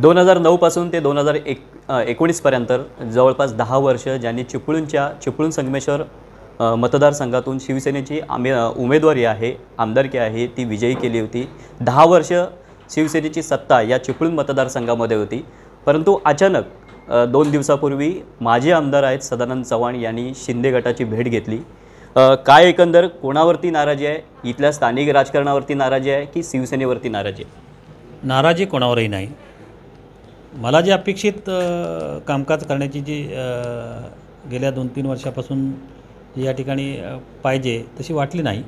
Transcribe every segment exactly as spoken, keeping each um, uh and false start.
दोन हजार नऊपासून ते दोन हजार एक एकोणीसपर्यंत जवळपास दहा वर्ष ज्यांनी चिपळूणच्या चिपळूण संगमेश्वर मतदारसंघातून शिवसेनेची आमे उमेदवारी आहे, आमदारकी आहे, ती विजयी केली होती. दहा वर्ष शिवसेनेची सत्ता या चिपळूण मतदारसंघामध्ये होती. परंतु अचानक दोन दिवसापूर्वी माजी आमदार आहेत सदानंद चव्हाण यांनी शिंदे गटाची भेट घेतली. काय एकंदर कोणावरती नाराजी आहे? इथल्या स्थानिक राजकारणावरती नाराजी आहे की शिवसेनेवरती नाराजी आहे? नाराजी कोणावरही नाही. मला जे अपेक्षित कामकाज करण्याची जी गेल्या दोन तीन वर्षापासून या ठिकाणी पाहिजे तशी वाटली नाही.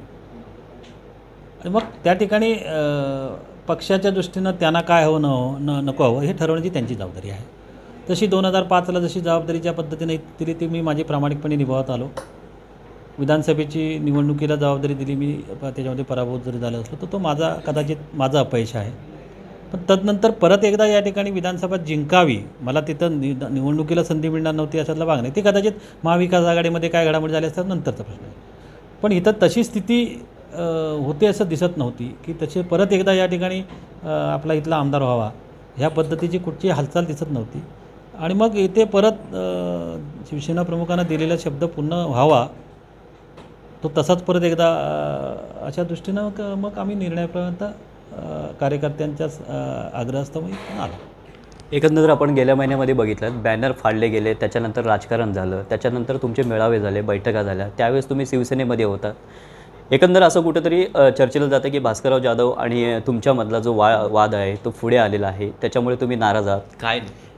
आणि मग त्या ठिकाणी पक्षाच्या दृष्टीनं त्यांना काय हवं न न नको हवं हे ठरवण्याची त्यांची जबाबदारी आहे. तशी दोन हजार पाचला जशी जबाबदारीच्या पद्धतीने दिली ती मी माझी प्रामाणिकपणे निभावत आलो. विधानसभेची निवडणुकीला जबाबदारी दिली मी, त्याच्यामध्ये पराभूत जरी झालं असलो तर तो माझा कदाचित माझा अपयश आहे. पण तदनंतर परत एकदा या ठिकाणी विधानसभा जिंकावी, मला तिथं नि निवडणुकीला संधी मिळणार नव्हती अशातला भाग नाही. ती कदाचित महाविकास आघाडीमध्ये काय घडामोडी झाली असतात नंतरचा प्रश्न आहे. पण इथं तशी स्थिती होते असं दिसत नव्हती की तसे परत एकदा या ठिकाणी आपला इथला आमदार व्हावा ह्या पद्धतीची कुठची हालचाल दिसत नव्हती. आणि मग इथे परत शिवसेना प्रमुखांना दिलेला शब्द पूर्ण व्हावा तो तसाच परत एकदा अशा दृष्टीनं मग आम्ही निर्णयापर्यंत कार्यकर्त्यांच्या आग्रहास्तव आलो. एकंदर आपण गेल्या महिन्यामध्ये बघितलं बॅनर फाडले गेले, त्याच्यानंतर राजकारण झालं, त्याच्यानंतर तुमचे मेळावे झाले, बैठका झाल्या, त्यावेळेस तुम्ही शिवसेनेमध्ये होता. एकंदर असं कुठंतरी चर्चेला जातं की भास्करराव जाधव आणि तुमच्यामधला जो वा वाद आहे तो पुढे आलेला आहे, त्याच्यामुळे तुम्ही नाराज आहात काय?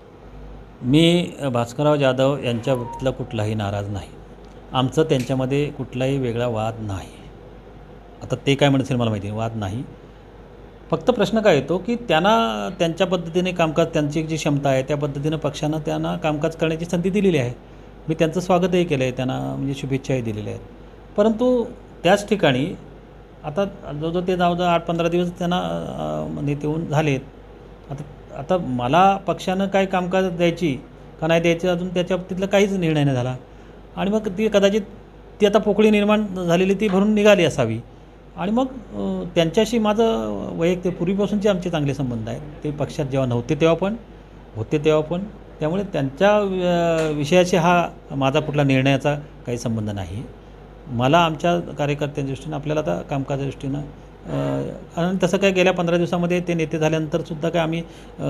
मी भास्करराव जाधव यांच्या बाबतीतला कुठलाही नाराज नाही. आमचं त्यांच्यामध्ये कुठलाही वेगळा वाद नाही. आता ते काय म्हणतील मला माहिती नाही, वाद नाही. फक्त प्रश्न काय येतो की त्यांना त्यांच्या पद्धतीने कामकाज, त्यांची जी क्षमता आहे त्या पद्धतीनं पक्षानं त्यांना कामकाज करण्याची संधी दिलेली आहे. मी त्यांचं स्वागतही केलं आहे, त्यांना म्हणजे शुभेच्छाही दिलेल्या आहेत. परंतु त्याच ठिकाणी आता जवळजवळ ते जाऊ आठ पंधरा दिवस त्यांना नेते होऊन झालेत. आता आता मला पक्षानं काय कामकाज द्यायची का नाही द्यायची अजून त्याच्या बाबतीतला काहीच निर्णय नाही झाला. आणि मग ती कदाचित ती आता पोकळी निर्माण झालेली ती भरून निघाली असावी. आणि मग त्यांच्याशी माझं वैयक्तिक पूर्वीपासूनचे आमचे चांगले संबंध आहेत. ते पक्षात जेव्हा नव्हते तेव्हा पण, होते तेव्हा पण. त्यामुळे त्यांच्या विषयाशी हा माझा कुठला निर्णयाचा काही संबंध नाही. मला आमच्या कार्यकर्त्यांच्या दृष्टीनं आपल्याला आता कामकाजाच्या दृष्टीनं आणि तसं काय गेल्या पंधरा दिवसामध्ये ते नेते झाल्यानंतरसुद्धा काय आम्ही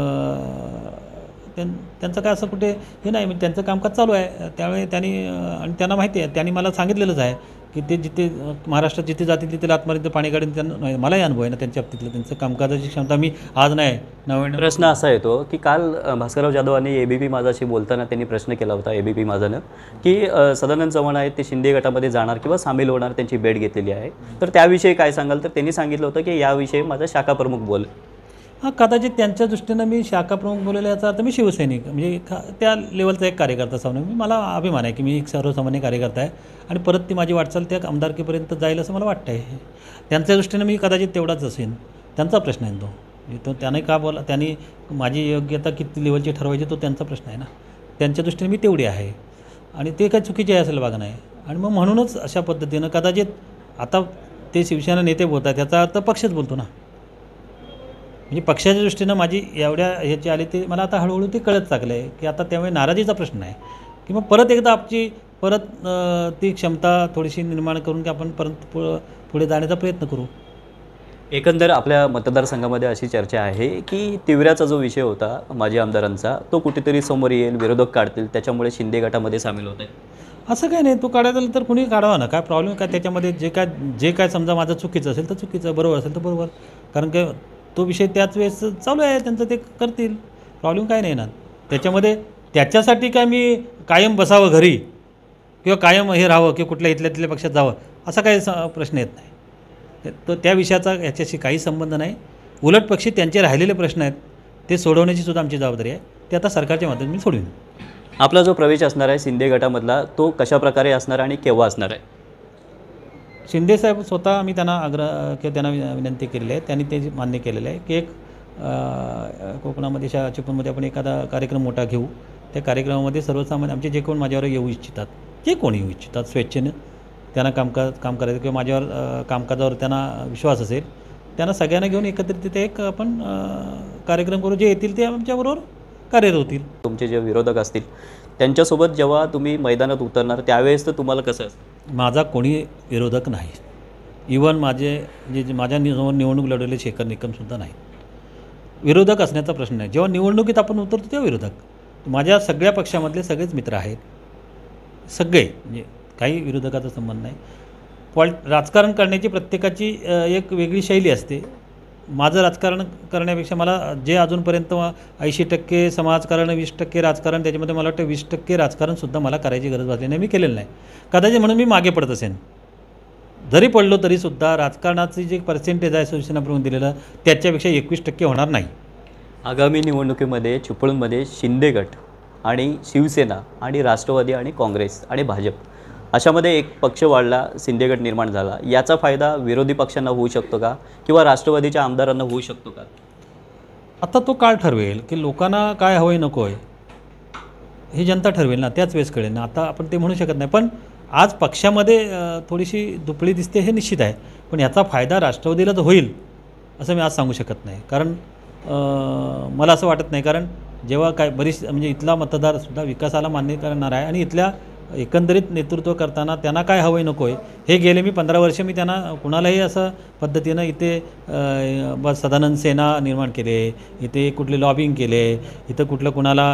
त्यां त्यांचं काय असं कुठे हे नाही, म्हणजे त्यांचं कामकाज चालू आहे. त्यामुळे त्यांनी आणि त्यांना माहिती आहे, त्यांनी मला सांगितलेलंच आहे की ते जिथे महाराष्ट्रात जिथे जातील तिथे आतमध्ये पाणी काढून त्यांना मलाही अनुभव आहे ना त्यांच्या बाबतीतलं. त्यांचं कामकाजाची क्षमता मी आज नाही नव्याण्णव. प्रश्न असा येतो की काल भास्करराव जाधवांनी ए बी पी माझाशी बोलताना त्यांनी प्रश्न केला होता ए बी पी माझानं की सदानंद चव्हाण आहेत ते शिंदे गटामध्ये जाणार किंवा सामील होणार, त्यांची भेट घेतलेली आहे, तर त्याविषयी काय सांगाल? तर त्यांनी सांगितलं होतं की याविषयी माझा शाखा प्रमुख बोल. हां, कदाचित त्यांच्या दृष्टीनं मी शाखा प्रमुख बोललेला याचा अर्थ मी शिवसैनिक म्हणजे त्या लेवलचा एक कार्यकर्ता असं मी, मला अभिमान आहे की मी एक सर्वसामान्य कार्यकर्ता आहे आणि परत ती माझी वाटचाल त्या आमदारकीपर्यंत जाईल असं मला वाटतं आहे. त्यांच्या दृष्टीनं मी कदाचित तेवढाच असेल. त्यांचा प्रश्न आहे तो तो त्याने का बोला, त्यांनी माझी योग्यता किती लेवलची ठरवायची तो त्यांचा प्रश्न आहे ना. त्यांच्या दृष्टीने मी तेवढी आहे आणि ते काय चुकीचे आहे असेल बघा नाही. आणि मग म्हणूनच अशा पद्धतीनं कदाचित आता ते शिवसेना नेते बोलतात त्याचा अर्थ पक्षच बोलतो ना. म्हणजे पक्षाच्या दृष्टीनं माझी एवढ्या ह्याची आली ते मला आता हळूहळू ते कळत लागलं आहे की आता त्यामुळे नाराजीचा प्रश्न आहे की मग परत एकदा आपली परत ती क्षमता थोडीशी निर्माण करून की आपण परत पुढं पुढे जाण्याचा प्रयत्न करू. एकंदर आपल्या मतदारसंघामध्ये अशी चर्चा आहे की तिवऱ्याचा जो विषय होता माजी आमदारांचा तो कुठेतरी समोर येईल, विरोधक काढतील, त्याच्यामुळे शिंदे गटामध्ये सामील होत आहे. असं काही नाही, तो काढायला तर कुणी काढावा ना, काय प्रॉब्लेम काय त्याच्यामध्ये. जे काय जे काय समजा माझं चुकीचं असेल तर चुकीचं, बरोबर असेल तर बरोबर, कारण काय तो विषय त्याच वेळेस चालू आहे त्यांचं, ते करतील, प्रॉब्लेम काय नाही ना त्याच्यामध्ये. त्याच्यासाठी काय मी कायम बसावं घरी किंवा कायम हे राहावं किंवा कुठल्या इथल्या तिथल्या पक्षात जावं असा काही प्रश्न येत नाही. तो त्या विषयाचा ह्याच्याशी काही संबंध नाही. उलट पक्षी त्यांचे राहिलेले प्रश्न आहेत ते सोडवण्याची सुद्धा आमची जबाबदारी आहे. ते आता सरकारच्या माध्यमातून मी सोडवीन. आपला जो प्रवेश असणार आहे शिंदे गटामधला तो कशाप्रकारे असणार आणि केव्हा असणार आहे? शिंदेसाहेब स्वतः आम्ही त्यांना आग्रह किंवा त्यांना विनंती केलेली आहे, त्यांनी ते मान्य केलेलं आहे की एक कोकणामध्ये शा चिपळूणमध्ये आपण एखादा कार्यक्रम मोठा घेऊ. त्या कार्यक्रमामध्ये सर्वसामान्य आमचे जे कोण माझ्यावर येऊ इच्छितात, जे कोण येऊ इच्छितात स्वेच्छेनं त्यांना कामकाज काम करायचं किंवा माझ्यावर कामकाजावर त्यांना विश्वास असेल त्यांना सगळ्यांना घेऊन एकत्रित तिथे एक आपण अ, कार्यक्रम करू, जे येतील ते आमच्याबरोबर कार्यरत होतील. तुमचे जे विरोधक असतील त्यांच्यासोबत जेव्हा तुम्ही मैदानात उतरणार त्यावेळेस तर तुम्हाला कसं असतं? माझा कोणी विरोधक नाही. इवन माझे जे जे माझ्या निव निवडणूक लढवलेले शेखर निकमसुद्धा नाही. विरोधक असण्याचा प्रश्न नाही. जेव्हा निवडणुकीत आपण उतरतो तेव्हा विरोधक. माझ्या सगळ्या पक्षामधले सगळेच मित्र आहेत, सगळे, म्हणजे काही विरोधकाचा संबंध नाही. पॉल राजकारण करण्याची प्रत्येकाची अ, एक वेगळी शैली असते. माझं राजकारण करण्यापेक्षा मला जे अजूनपर्यंत ऐंशी टक्के समाजकारण, वीस टक्के राजकारण, त्याच्यामध्ये मला वाटतं वीस टक्के राजकारणसुद्धा मला करायची गरज भासली नाही, मी केलेलं नाही. कदाचित म्हणून मी मागे पडत असेन. जरी पडलो तरीसुद्धा राजकारणाची जे पर्सेंटेज आहे शिवसेना प्रमुख दिलेलं त्याच्यापेक्षा एकवीस टक्के होणार नाही. आगामी निवडणुकीमध्ये चिपळूणमध्ये शिंदे गट आणि शिवसेना आणि राष्ट्रवादी आणि काँग्रेस आणि भाजप अशामध्ये एक पक्ष वाढला, शिंदे गट निर्माण झाला. याचा फायदा विरोधी पक्षांना होऊ शकतो का किंवा राष्ट्रवादीच्या आमदारांना होऊ शकतो का? आता तो काळ ठरवेल की लोकांना काय हवं आहे नको आहे हे जनता ठरवेल ना, त्याच वेळेस कळेल ना. आता आपण ते म्हणू शकत नाही. पण आज पक्षामध्ये अ, थोडीशी दुपळी दिसते हे निश्चित आहे. पण याचा फायदा राष्ट्रवादीलाच होईल असं मी आज सांगू शकत नाही. कारण अ, मला असं वाटत नाही. कारण जेव्हा काय बरीच म्हणजे इथला मतदारसुद्धा विकासाला मान्य करणार आहे आणि इथल्या एकंदरीत नेतृत्व करताना त्यांना काय हवं आहे नको आहे हे गेले मी पंधरा वर्ष मी त्यांना कुणालाही असं पद्धतीनं इथे अ, ब सदानंद सेना निर्माण केले, इथे कुठले लॉबिंग केले, इथं कुठलं कुणाला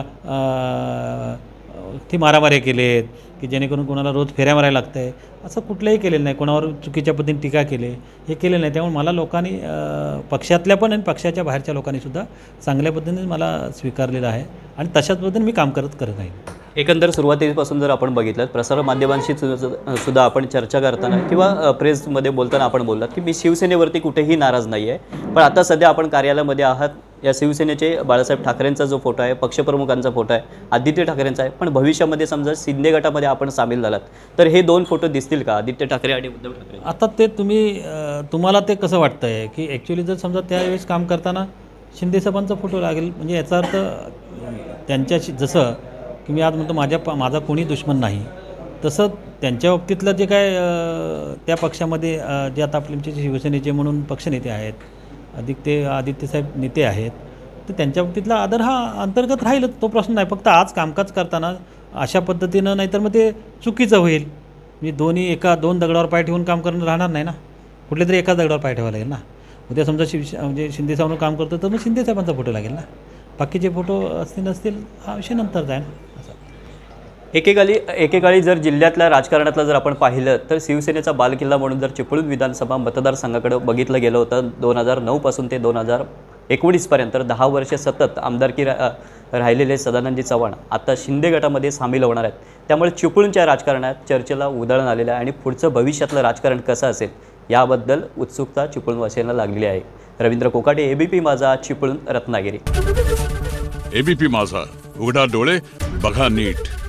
ती मारामाऱ्या केलेत की जेणेकरून कोणाला रोज फेऱ्या मारायला लागतं आहे, असं कुठलंही केलेलं नाही. कोणावर चुकीच्या पद्धतीने टीका केली हे केलेलं नाही. त्यामुळे मला लोकांनी अ, पक्षातल्या पण आणि पक्षाच्या बाहेरच्या लोकांनीसुद्धा चांगल्या पद्धतीने मला स्वीकारलेलं आहे आणि तशाच पद्धतीने मी काम करत करत आहे. एकंदर सुरुवातीपासून जर आपण बघितलं प्रसारमाध्यमांशी सु- सुद्धा आपण चर्चा करताना किंवा अ, प्रेसमध्ये बोलताना आपण बोललात की मी शिवसेनेवरती कुठेही नाराज नाही आहे. पण आता सध्या आपण कार्यालयामध्ये आहात, या शिवसेनेचे बाळासाहेब ठाकरेंचा जो फोटो आहे, पक्षप्रमुखांचा फोटो आहे, आदित्य ठाकरेंचा आहे. पण भविष्यामध्ये समजा शिंदे गटामध्ये आपण सामील झालात तर हे दोन फोटो दिसतील का, आदित्य ठाकरे आणि उद्धव ठाकरे? आता ते तुम्ही अ, तुम्हाला ते कसं वाटतं आहे की ॲक्च्युली जर समजा त्यावेळेस काम करताना शिंदेसाहेबांचा फोटो लागेल म्हणजे याचा अर्थ त्यांच्याशी जसं की मी आज म्हणतो माझ्या प माझा कोणी दुश्मन नाही, तसं त्यांच्या बाबतीतलं जे काय अ, त्या पक्षामध्ये अ, जे आता आपले आमचे शिवसेनेचे म्हणून पक्षनेते आहेत, अधिक ते आदित्यसाहेब नेते आहेत, तर त्यांच्या बाबतीतला आदर हा अंतर्गत राहीलच, तो प्रश्न नाही. फक्त आज कामकाज करताना अशा पद्धतीनं नाहीतर मग ते चुकीचं होईल. मी दोन्ही एका दोन दगडावर पाय ठेवून काम करणं राहणार नाही ना, कुठले तरी एका दगडावर पाय ठेवायला लागेल ना. उद्या समजा शिव म्हणजे शिंदेसाहेबांवर काम करतो तर मग शिंदेसाहेबांचा फोटो लागेल ना, बाकीचे फोटो असतील नसतील हा विषय नंतरचा आहे ना. एकेकाळी एकेकाळी जर जिल्ह्यातल्या राजकारणातलं जर आपण पाहिलं तर शिवसेनेचा बालकिल्ला म्हणून जर चिपळूण विधानसभा मतदारसंघाकडे बघितलं गेलं होतं दोन हजार नऊपासून ते दोन हजार एकोणीसपर्यंत दहा वर्षे सतत आमदारकी रा राहिलेले सदानंदजी चव्हाण आता शिंदे गटामध्ये सामील होणार आहेत. त्यामुळे चिपळूणच्या राजकारणात चर्चेला उधळण आलेलं आहे आणि पुढचं भविष्यातलं राजकारण कसं असेल याबद्दल उत्सुकता चिपळूणवासियांना लागलेली आहे. रवींद्र कोकाटे, एबीपी माझा, चिपळूण, रत्नागिरी. एबीपी माझा, उघडा डोळे बघा नीट.